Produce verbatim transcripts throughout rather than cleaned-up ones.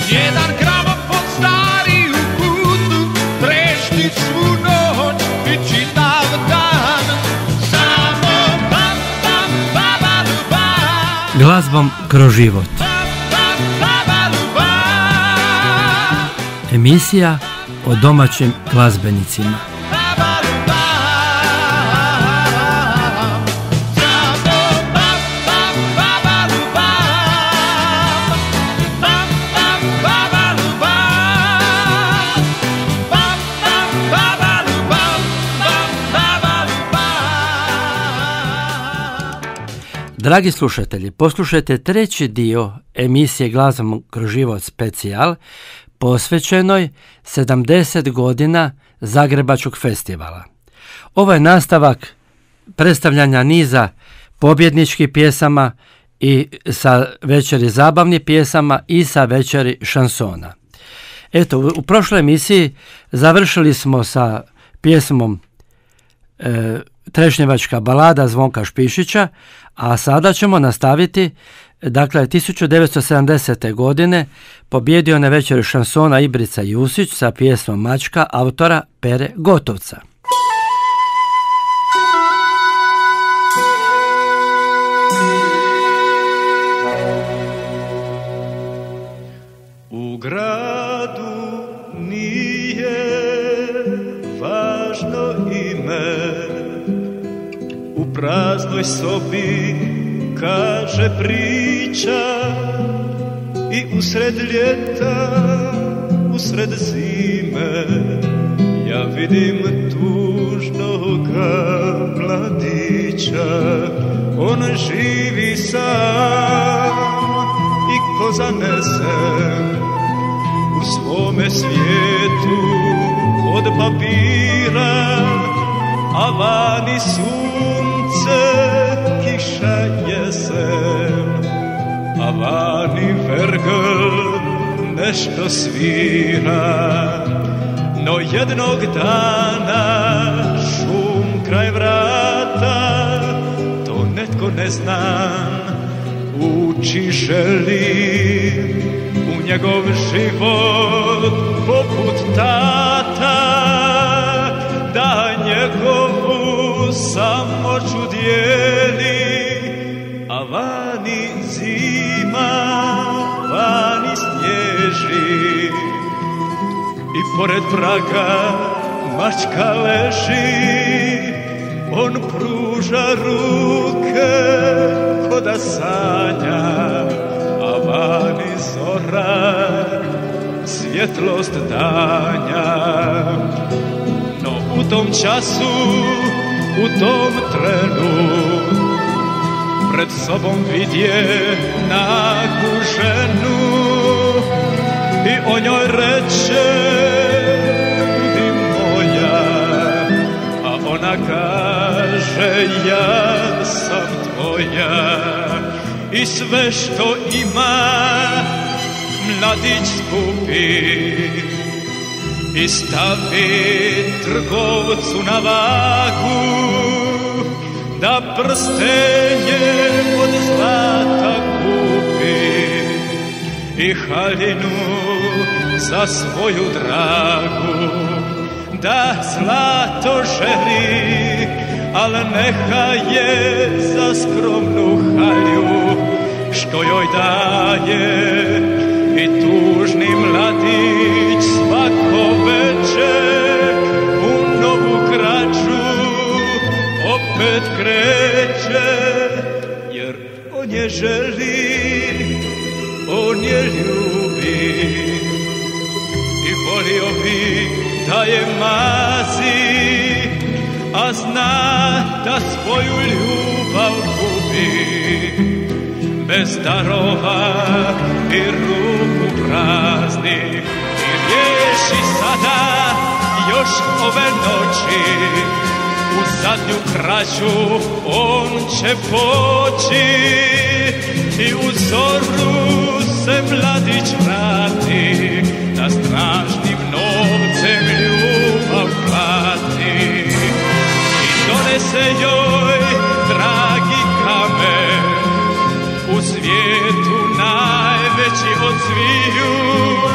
jedan gramofon stari u kutu trešti svu noć i čitav dan. Samo bam, bam, babalu, bam. Glazbom kroz život. Emisija o domaćim glazbenicima. Dragi slušatelji, poslušajte treći dio emisije Glazbom kroz život specijal posvećenoj sedamdeset godina Zagrebačkog festivala. Ovo je nastavak predstavljanja niza pobjedničkih pjesama i sa večeri zabavnih pjesama i sa večeri šansona. Eto, u prošloj emisiji završili smo sa pjesmom e, Trešnjevačka balada Zvonka Špišića, a sada ćemo nastaviti. Dakle, tisuću devetsto sedamdesete. godine pobjedio na večeri šansona Ibrica Jusić sa pjesmom Mačka autora Pere Gotovca. U gradu nije važno ime, u praznoj sobi kaže priča i usred ljeta, usred zime ja vidim tužnoga mladića. On živi sam i ko zanesen u svome svijetu od papira, a vani sunce, kiša, jesen, a vani vergl nešto svira. No jednog dana šum kraj vrata, to netko ne zna, uči želi u njegov život poput tata, da njegovu samoću dijeli, a vani zima, vani snježi i pored praga mačka leži. On pruža ruke ko da sanja, a vani zora, svjetlost danja. No u tom času, u tom trenu, pred sobom vidje naku ženu i o njoj reče budi moja, a ona kaže ja sam tvoja. I sve što ima mladić skupi i stavi trgovcu na vagu, da prstenje od zlata kupi i haljinu za svoju dragu. Da zlato želi, al neka je za skromnu halju što joj daje i tužni mladić svako večer u novu krađu opet kreće, jer on je želi, on je ljubi i volio bi da je mazi, a zna da svoju ljubav gubi. Bez darova i ruku prazni i riješi sada još ove noći. U zadnju krađu on će poći i u zoru se mladić vrati, da strašnim novcem ljubav plati. I donese joj dragi kamen, u svijetu najveći od sviju,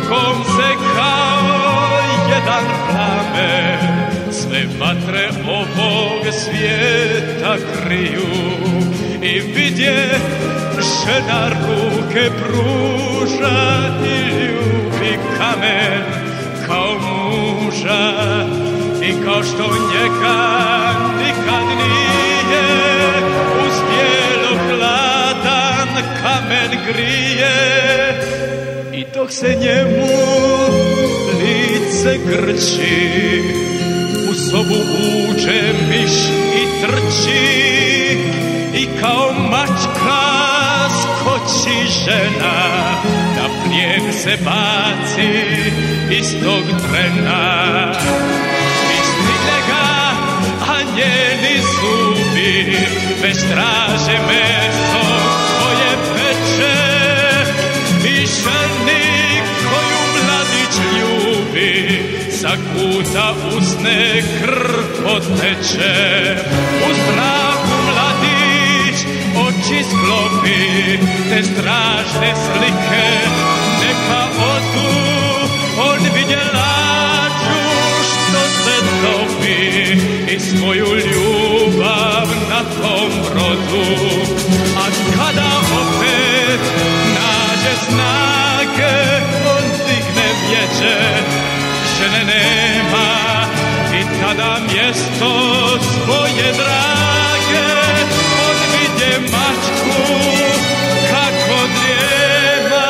kom se kao jedan plamen sve vatre ovog svijeta kriju i vidje žena ruke pruža i ljubi kamen kao muža i kao što njega nikad nije uspjelo hladan kamen grije i dok se njemu lice grči u sobu uđe miš i trči i kao mačka skoči žena na plijen se baci istog trena i stigne ga a njeni zubi već traže meso koje peče i ženi koju mladić ljubi sa kuta usne krv poteče u strahu mladić oči sklopi te strašne slike neka odu on vidje lađu što se topi i svoju ljubav na tom brodu a kada opet nađe snage on digne vječe žene nema i tada mjesto svoje drage on vidje mačku kako drijema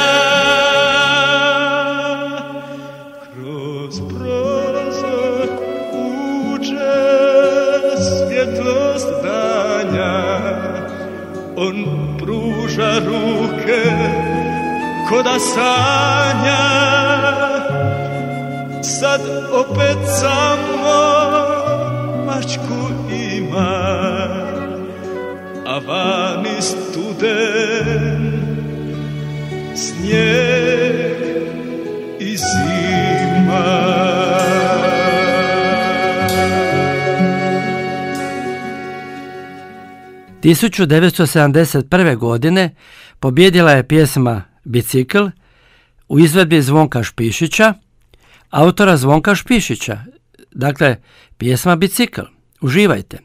kroz prozor uđe svjetlost danja on pruža ruke ko da sanja sad opet samo mačku ima a vani studen snijeg i zima. tisuću devetsto sedamdeset prve. godine pobjedila je pjesma Bicikl u izvedbi Zvonka Špišića, autora Zvonka Špišića. Dakle, pjesma Bicikl. Uživajte.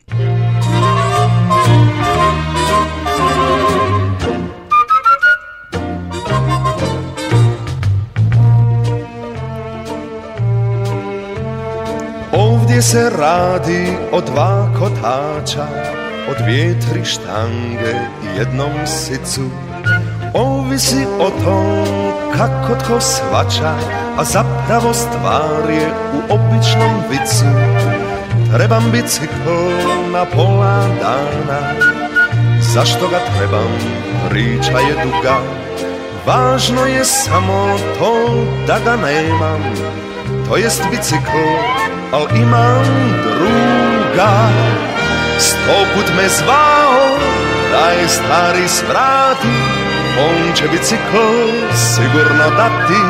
Ovdje se radi o dva kotača, o dvije tri štange i jednom sicu. Ovisi o tom kako tko shvaća, a zapravo stvar je u običnom vicu. Trebam bicikl na pola dana, zašto ga trebam, priča je duga. Važno je samo to da ga nemam, to jest bicikl, al imam druga. Stoput me zvao da je stari svrati, on će bicikl sigurno dati.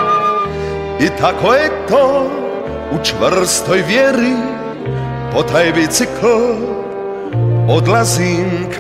I tako je to u čvrstoj vjeri, po taj bicikl odlazim k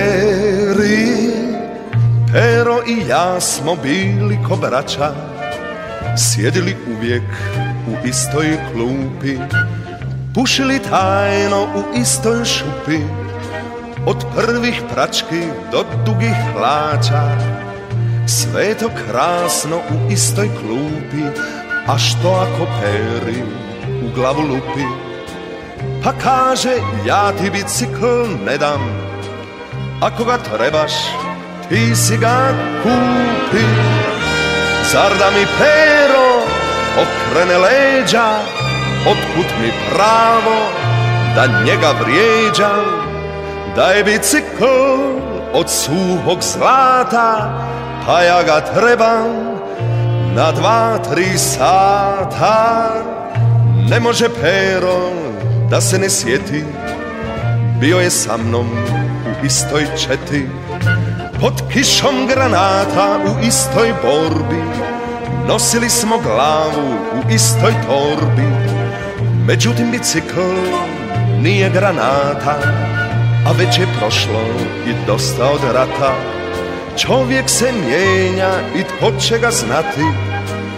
Peri. Pero i ja smo bili ko braća, sjedili uvijek u istoj klupi, pušili tajno u istoj šupi, od prvih prački do dugih hlača. Sve to krasno u istoj klupi, a što ako Peri u glavu lupi? Pa kaže, ja ti bicikl ne dam, ako ga trebaš ti si ga kupi. Zar da mi Pero okrene leđa, otkud mi pravo da njega vrijeđam? Da je bicikl od suhog zlata, pa ja ga trebam na dva, tri sata. Ne može Pero da se ne sjeti, bio je sa mnom u istoj četi. Pod kišom granata u istoj borbi, nosili smo glavu u istoj torbi. Međutim bicikl nije granata, a već je prošlo i dosta od rata. Čovjek se mijenja i tko će ga znati,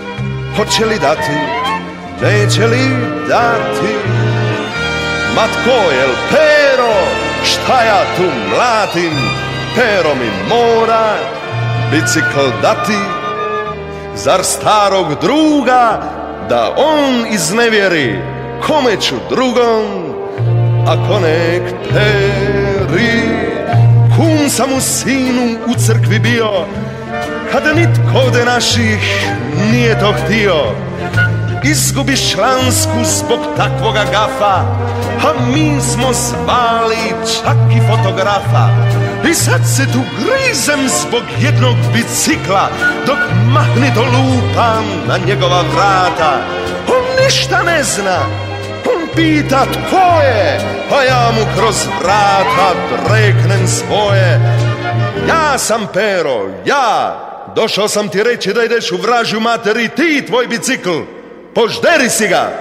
hoće li dati, neće li dati. Ma tko je l' Pero, šta ja tu mlatim, Pero mi mora bicikl dati. Zar starog druga da on iznevjeri, kome ću drugom, ako nek Peri. Kum sam u sinu u crkvi bio, kada nitko ovde naših nije to htio. Izgubiš člansku zbog takvoga gafa, a mi smo zvali čak i fotografa. I sad se tu grizem zbog jednog bicikla, dok mahnito lupam na njegova vrata. On ništa ne zna, on pita tko je, a ja mu kroz vrata reknem svoje. Ja sam Pero, ja, došao sam ti reći da ideš u vražju materi, ti tvoj bicikl, požderi si ga.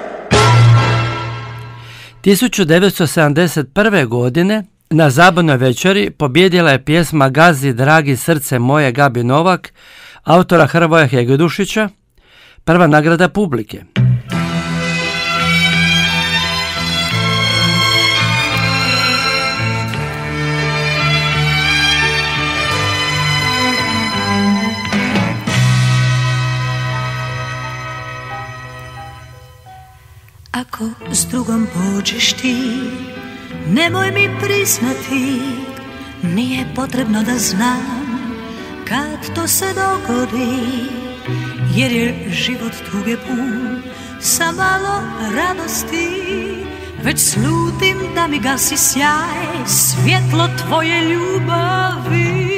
tisuću devetsto sedamdeset prve. godine na zabavnoj večeri pobjedila je pjesma Gazi dragi srce moje Gabi Novak, autora Hrvoja Hegedushića, prva nagrada publike. Ako s drugom pođeš ti, nemoj mi priznati, nije potrebno da znam kad to se dogodi, jer je život tuge pun sa malo radosti. Već slutim da mi gasi sjaj, svjetlo tvoje ljubavi.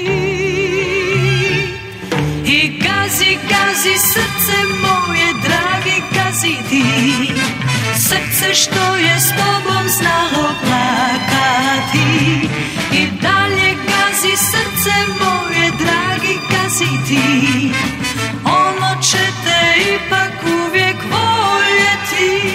I gazi, gazi srce moje, dragi, gazi ti, srce što je s tobom znalo plakati. I dalje gazi srce moje, dragi, gazi ti, ono će te ipak uvijek voljeti.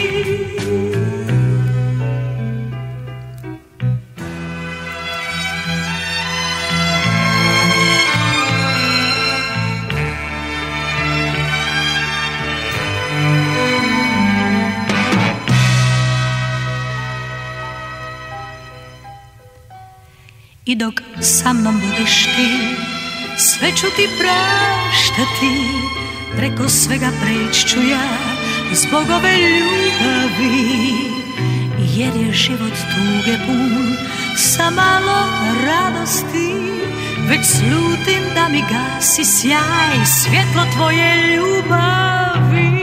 I dok sa mnom budeš ti, sve ću ti praštati, preko svega preći ću ja zbog ove ljubavi. Jer je život tuge pun sa malo radosti, već slutim da mi gasi sjaj, svjetlo tvoje ljubavi.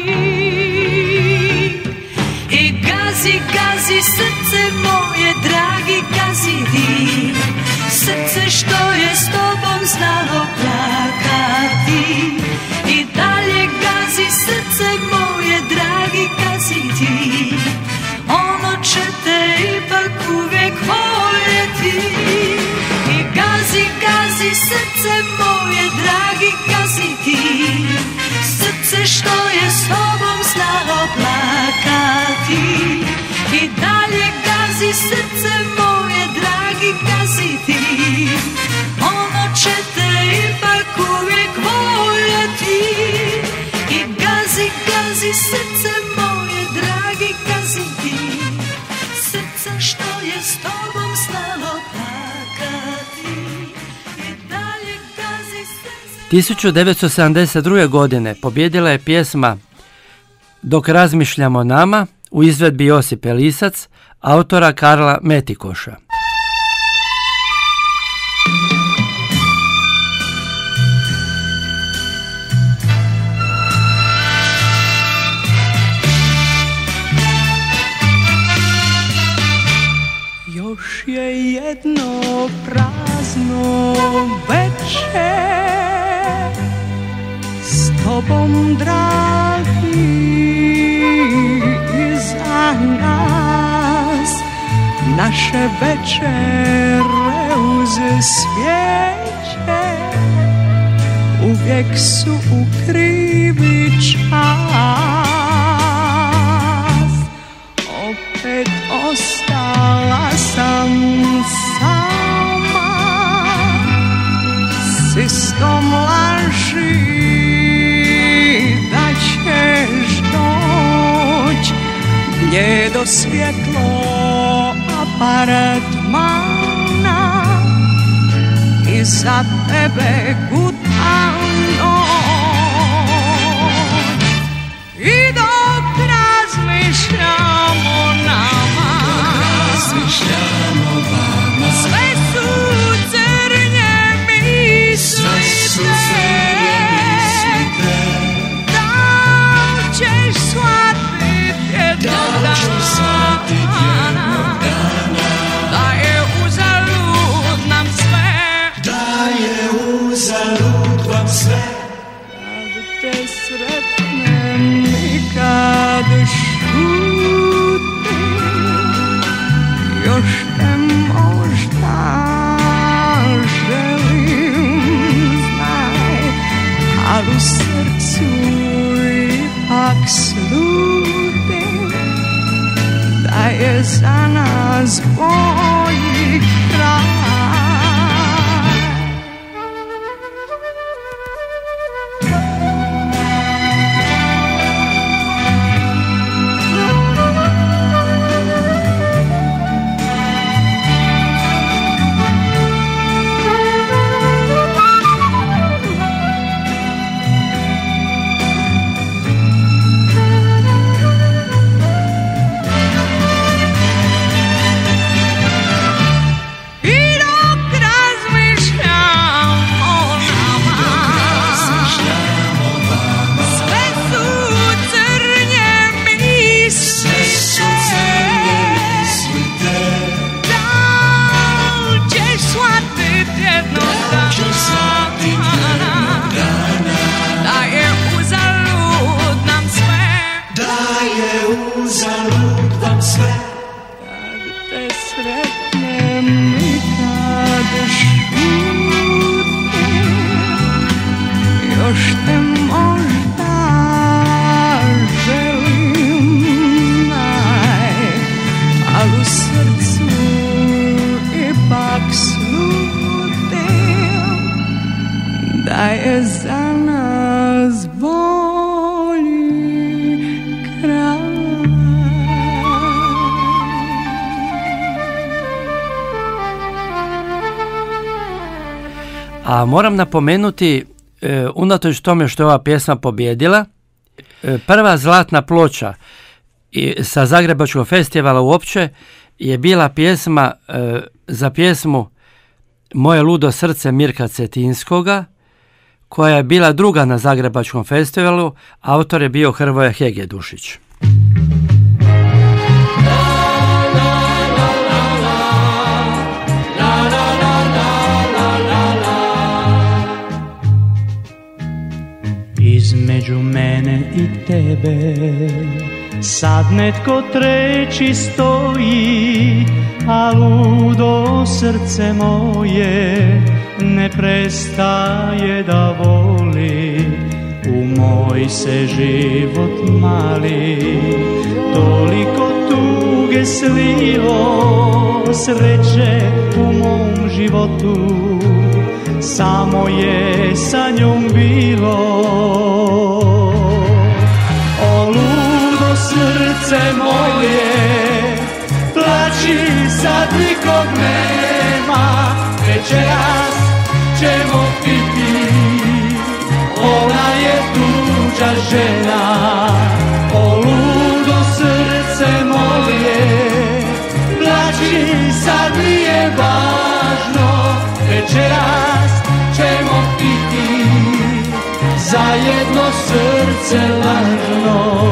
I gazi, gazi srce moje, dragi, gazi ti, srce što je s tobom znalo plakati. I dalje gazi srce moje, dragi, gazi ti, ono će te ipak uvijek voljeti. I gazi, gazi srce moje, dragi, gazi ti, srce što je s tobom znalo plakati. I dalje gazi srce moje, dragi, gazi ti, ono će te ipak uvijek voljeti. I gazi, gazi srce moje, dragi, gazi ti, srce što je s tobom znalo plakati. I dalje gazi srce... tisuću devetsto sedamdeset druge. godine pobjedila je pjesma Dok razmišljamo o nama u izvedbi Josip Elisac, autora Karla Metikoša. Još je jedno prazno večer s tobom, dragi, iza nas. Naše večere uz svijeće uvijek su u krivi čas. Opet ostala sam sama s istom laži da će bilo svjetlo apartmana i za tebe gutano. I dok razmišljam o nama, sve su crnje mislite. Da li ćeš shvatit jednog dana da je uzalud nam sve, da je uzalud vam sve. kad te sretnem i kad šutim, još te možda želim, znaj, ali u srcu ipak slutim da je za nas bolji kraj. Da je za nas bolji kraj. A moram napomenuti, e, unatoč tome što je ova pjesma pobjedila, e, prva zlatna ploča i, sa Zagrebačkog festivala uopće je bila pjesma e, za pjesmu Moje ludo srce Mirka Cetinskoga, koja je bila druga na Zagrebačkom festivalu, autor je bio Hrvoje Hegedušić. Između mene i tebe sad netko treći stoji, a ludo srce moje ne prestaje da voli. U moj se život mali toliko tuge slilo, sreće u mom životu samo je sa njom bilo. O ludo srce moje, plači sad nikog nema, večeras ćemo piti, ona je tuđa žena. O ludo srce moje, plači sad nije važno, večeras ćemo piti za jedno srce lažno.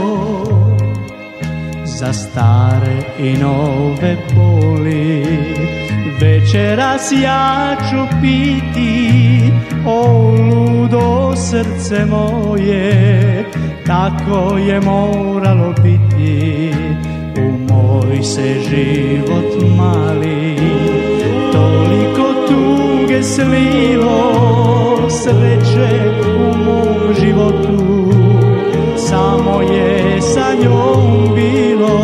Za stare i nove boli večeras ja ću piti. O ludo srce moje, tako je moralo biti. U moj se život mali toliko tuge slilo, sreće u mom životu samo je sa njom bilo.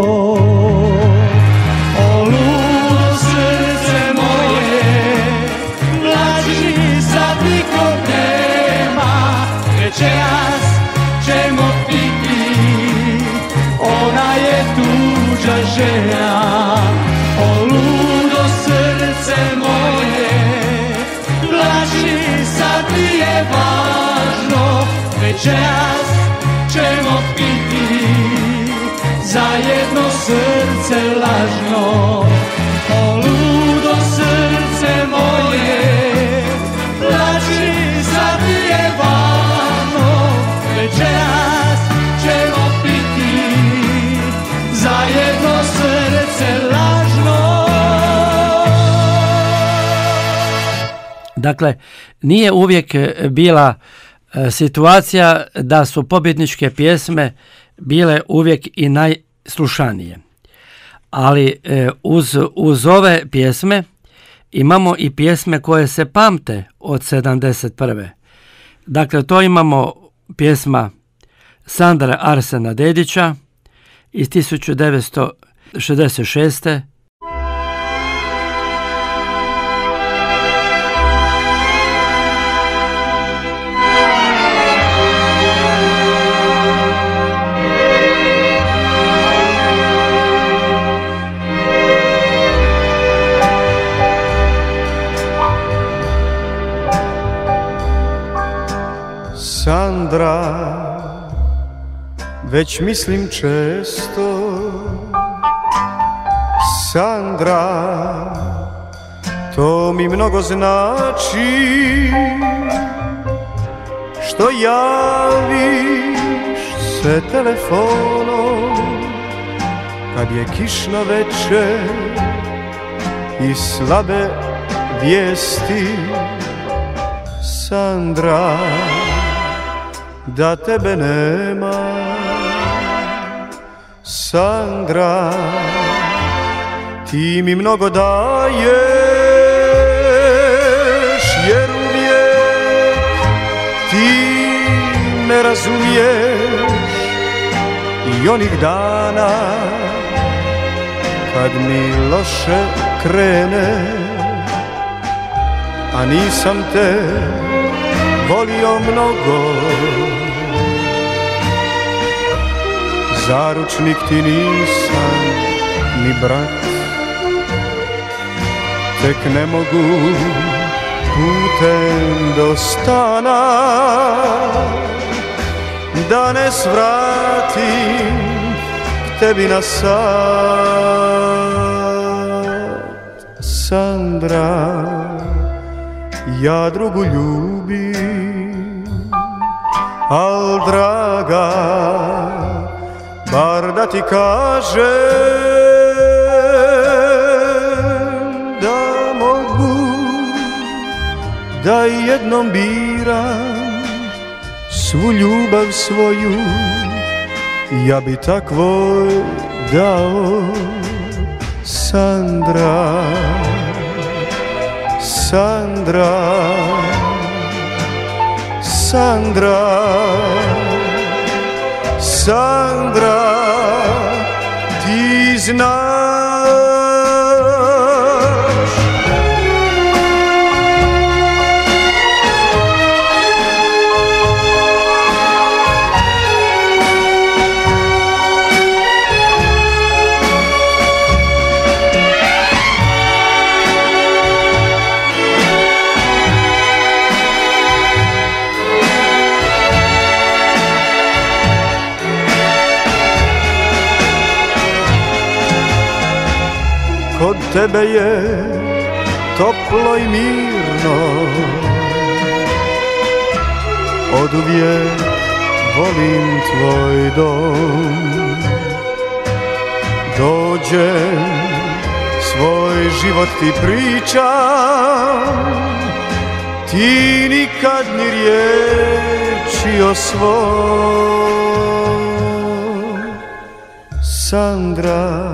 O ludo srce moje, plači sad nikog nema, večeras ćemo piti, ona je tu najveća želja. O ludo srce moje, plaši sad ti je važno, večeras ćemo piti za jedno srce lažno. O ludo srce moje, plači sad ti je važno, večeras ćemo piti za jedno srce lažno. Dakle, nije uvijek bila e, situacija da su pobjedničke pjesme bile uvijek i najslušanije. Ali e, uz, uz ove pjesme imamo i pjesme koje se pamte od sedamdeset prve. Dakle, to imamo pjesma Sandra Arsena Dedića iz tisuću devetsto šezdeset šeste. Sandra, već mislim često, Sandra, to mi mnogo znači, što javiš se telefonom, kad je kišno večer i slabe vijesti. Sandra, da tebe nema, Sandra, ti mi mnogo daješ, jer uvijek ti me razumiješ i onih dana kad mi loše krene, a nisam te volio mnogo. Zaručnik ti nisam ni brat, tek ne mogu putem do stana da ne svratim k tebi na sat. Sandra, ja drugu ljubim, al draga, bar da ti kažem da mogu da jednom biram svu ljubav svoju, ja bi takvoj dao. Sandra, Sandra, Sandra, Sandra, ti znaš. Kod tebe je toplo i mirno, oduvijek volim tvoj dom. Dođem, svoj život ti pričam, ti nikad ni riječi o svom. Sandra,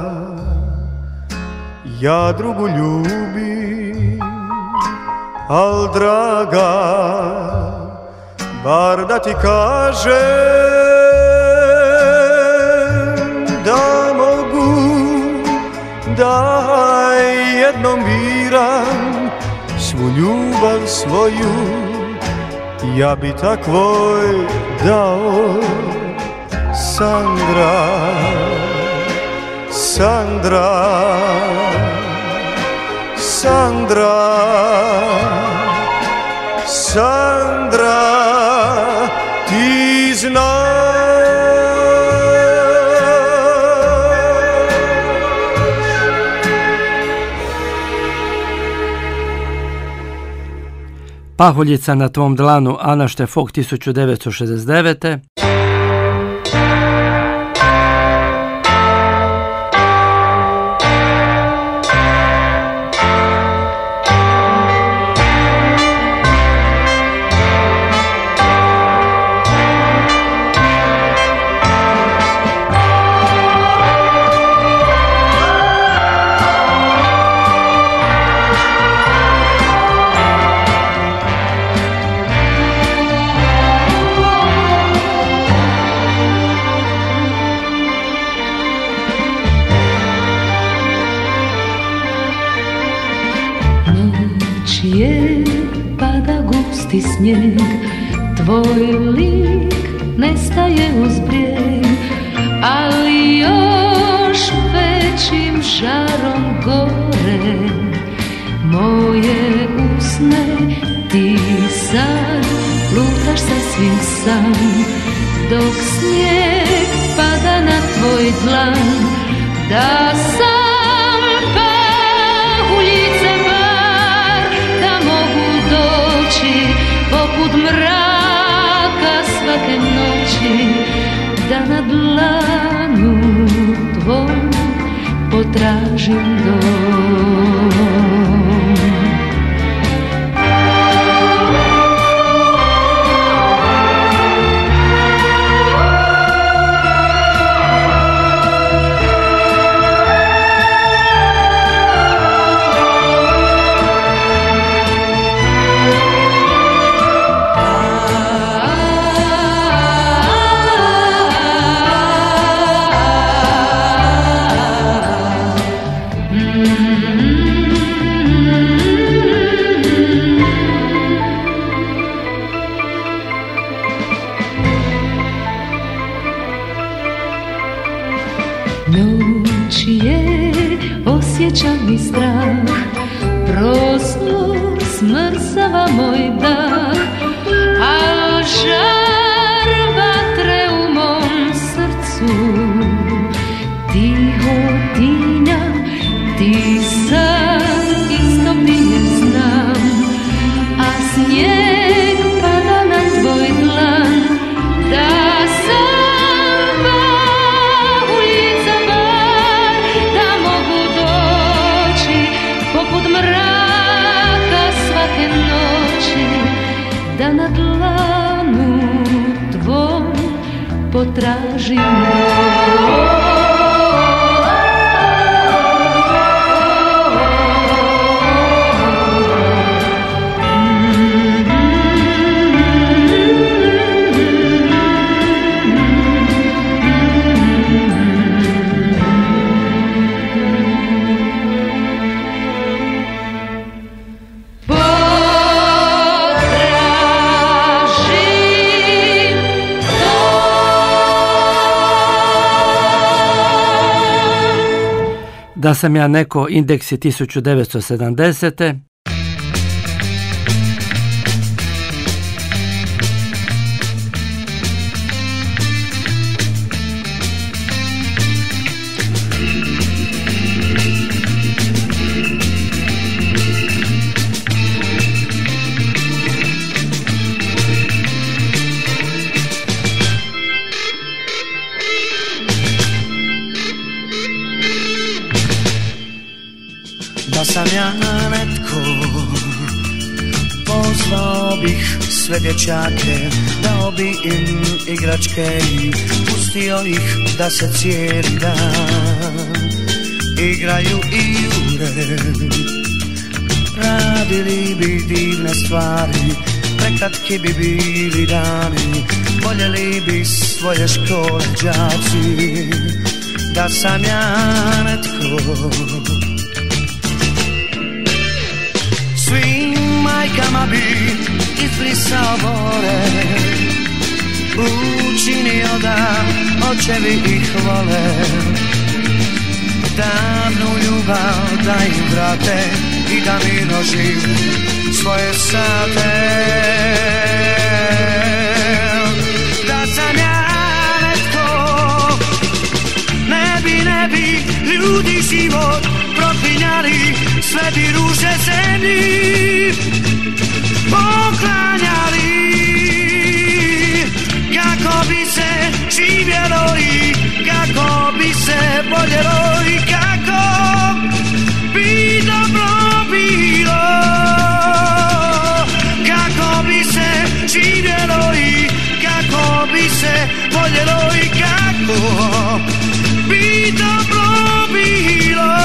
ja drugu ljubim, al draga, bar da ti kažem da mogu da jednom biram svu ljubav svoju, ja bi takvoj dao. Sandra, Sandra, Sandra, Sandra, ti znaš. Pahuljica na tvom dlanu, Ana Štefok, tisuću devetsto šezdeset devete. Snijeg, tvoj lik nestaje uz brijeg, ali još većim žarom gore moje usne. Ti sad lutaš sasvim sam, dok snijeg pada na tvoj dlan. Da sam pahuljica bar, da mogu doći poput mraka svake noći, da na dlanu tvom potražim dom. Osjećam i strah, prostor smrzava moj dah, a žar vatre u mom srcu tiho tinja. Ti sad isto prije znam, a snijeg pada na tvoj dlan. Da sam pahuljica bar, da mogu doći poput mraka svake noći, da na dlanu tvom potražim dom. Da sam ja neko, indeksi tisuću devetsto sedamdesete. Da sam ja netko, pozvao bih sve dječake, dao bi im igračke i pustio ih da se cijeli dan igraju i jure. Radili bi divne stvari, prekratki bi bili dani, voljeli bi svoje škole đaci. Da sam ja netko, svim majkama bi izbrisao bore, učinio da očevi ih vole. davnu ljubav da im vrate i da mirno žive svoje sate. Da sam ja netko, ne bi, ne bi ljudi život propinjali, sve bi ruže zemlji poklanjali. Kako bi se živjelo i kako bi se boljelo i kako bi dobro bilo. Kako bi se živjelo i kako bi se boljelo i kako bi dobro bilo.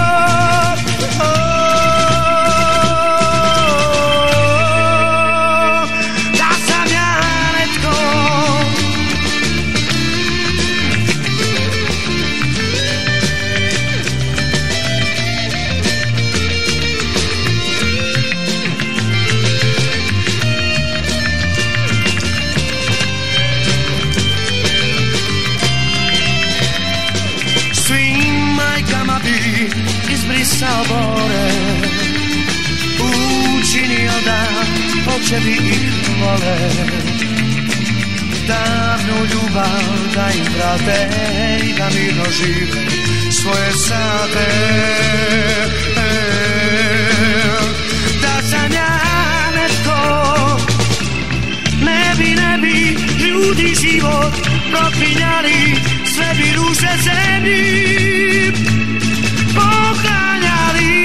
Sabore učinio da očevi ih vole, davnu ljubav da im vrate i da mirno žive svoje sate. Da sam ja netko, ne bi, ne bi ljudi život propinjali, sve bi ruže zemlji poklanjali.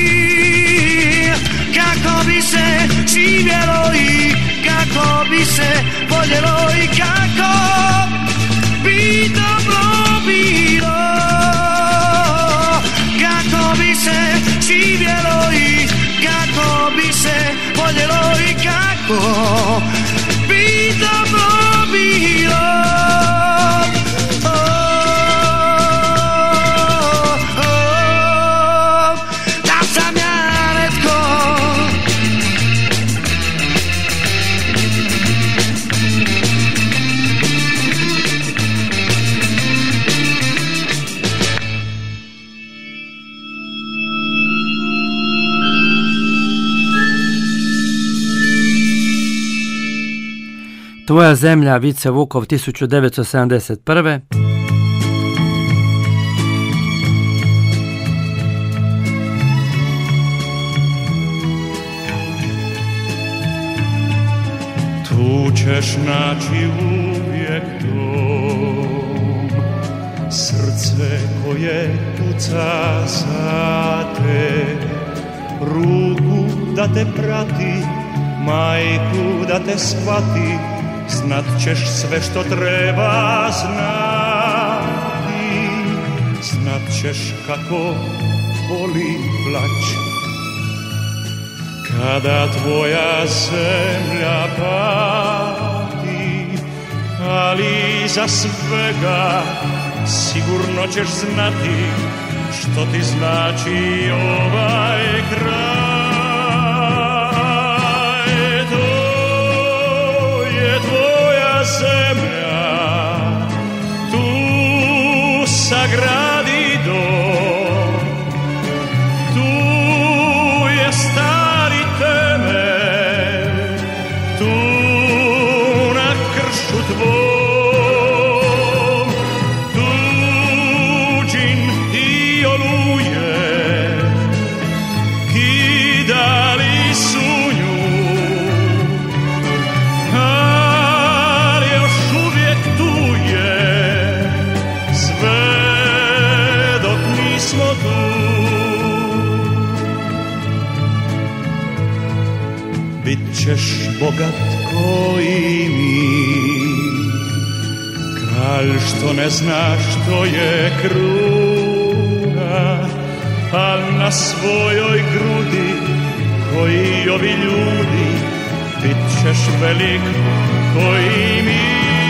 Kako bi se živjelo i kako bi se voljelo i kako bi dobro bilo. Kako bi se živjelo i kako bi se voljelo i kako bi dobro bilo. Tvoja zemlja, Vice Vukov, tisuću devetsto sedamdeset prve. Tu ćeš naći uvijek dom, srce koje kuca za te, ruku da te prati, majku da te shvati, znat ćeš sve što treba znati, znat ćeš kako boli plać kada tvoja zemlja pati, ali za svega sigurno ćeš znati što ti znači ovaj kraj. Zemlja, tu sagradi dom, tu je stari temelj, tu na kršu tvom, tuđin i oluje, kidali su nju. Bit ćeš bogat koji mi, kralj što ne zna što je kruna, al na svojoj grudi koji ovi ljudi, bit ćeš velik koji mi.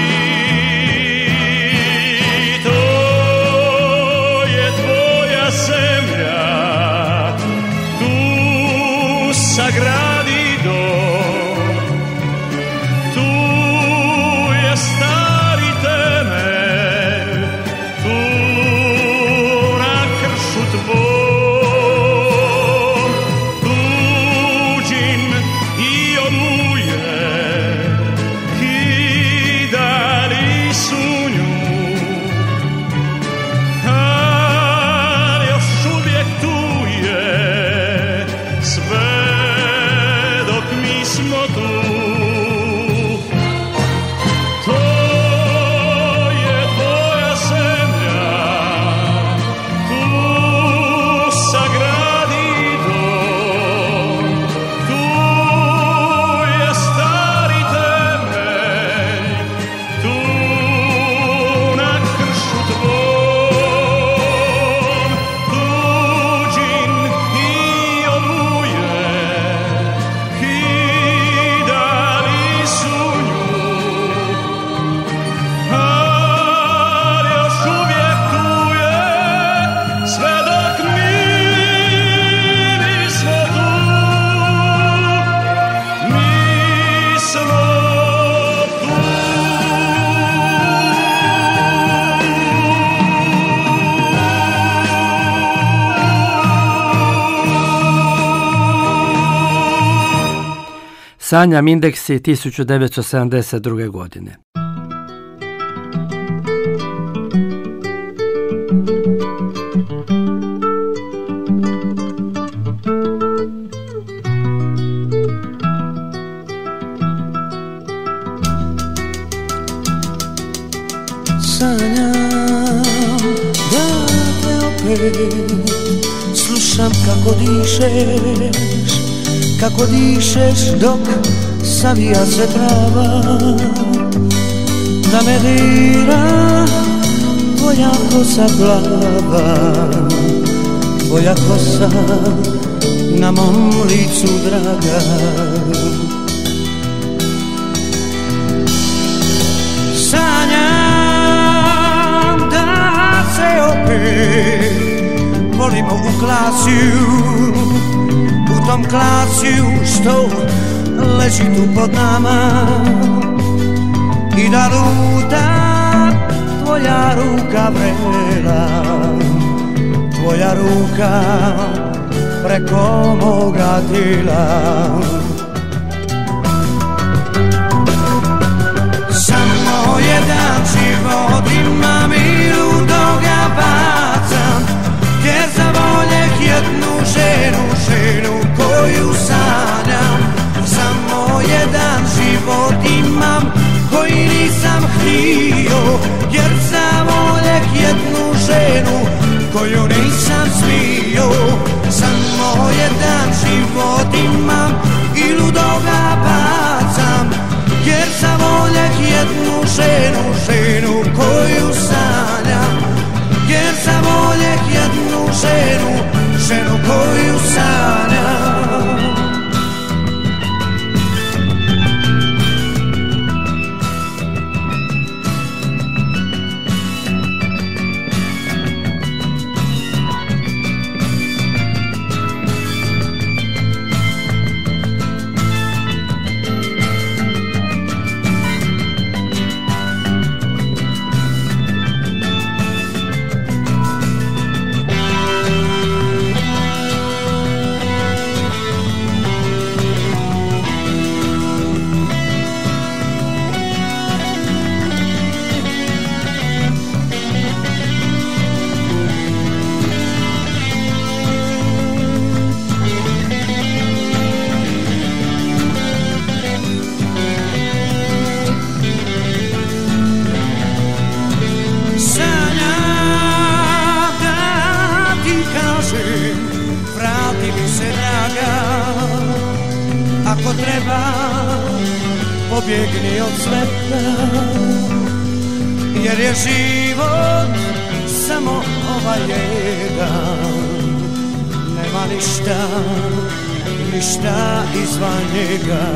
To je tvoja zemlja, tu sagradi stari temelj, tu na kraju Sanjam indeksi tisuću devetsto sedamdeset druge. godine. Sanjam da te opet slušam kako dišeš, kako dišeš dok savija se trava, da me dira tvoja kosa plava, tvoja kosa na mom licu draga. Sanjam da se opet volimo u klasiju, u tom klasiju što leži tu pod nama, i da luta tvoja ruka vrela, tvoja ruka preko moga tijela. Samo jedan život imam i ludo ga bacam, jer zavoljeh jednu ženu, ženu koju sanjam. Samo jedan život imam koji nisam htio, jer zavoljeh jednu ženu koju nisam smio. Samo jedan život imam i ludo ga bacam, jer zavoljeh jednu ženu, ženu koju sanjam. Jer zavoljeh jednu ženu, ženu koju sanjam. Ako treba, pobjegni od sveta, jer je život samo ovaj jedan. Nema ništa, ništa izvan njega.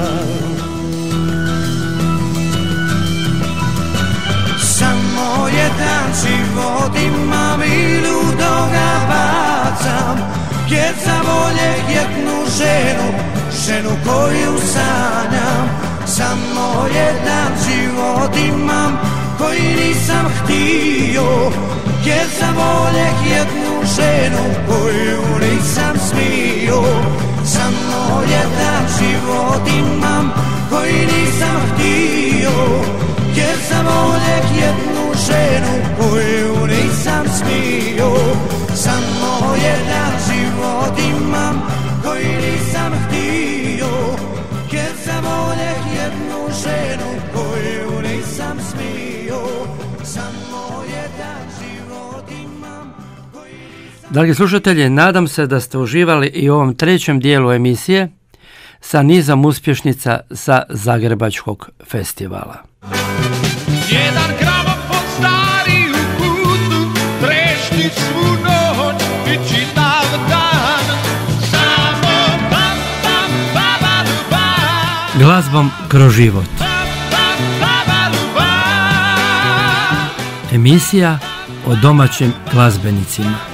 Samo jedan život imam i ludo ga bacam, jer zavoljeh jednu ženu, ženu koju sanjam. Samo jedan život imam koji nisam htio, jer zavoljeh jednu ženu koju nisam smio. Samo jedan život imam koji nisam htio, jer zavoljeh jednu ženu koju nisam smio. Samo jedan život imam koji nisam htio, jer zavoljeh jednu ženu koju nisam smio. Samo jedan život imam koji nisam... Dragi slušatelji, nadam se da ste uživali i u ovom trećem dijelu emisije sa nizom uspješnica sa Zagrebačkog festivala. Jedan gramofon stari u kutu trešti svu noć i čitav dan. Samo pam pam babaluba, Glazbom kroz život. Emisija o domaćim glazbenicima.